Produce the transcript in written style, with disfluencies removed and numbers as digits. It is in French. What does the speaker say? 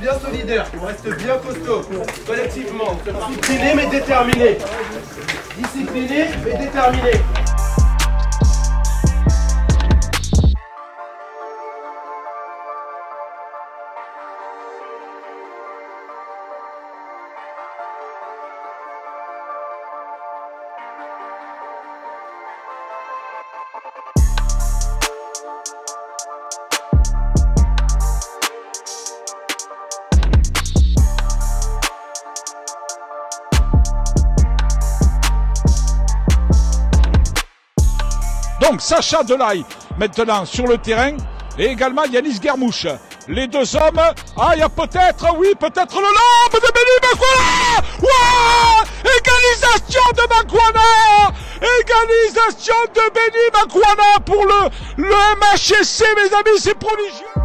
bien solidaire, on reste bien costaud, collectivement. Discipliné mais déterminé. Discipliné mais déterminé. Donc Sacha Delaye maintenant sur le terrain et également Yanis Guermouche. Les deux hommes, il y a peut-être, oui, peut-être le lambe de Benny Makwana. Wow, égalisation de Makwana. Égalisation de Benny Makwana pour le MHSC, mes amis, c'est prodigieux.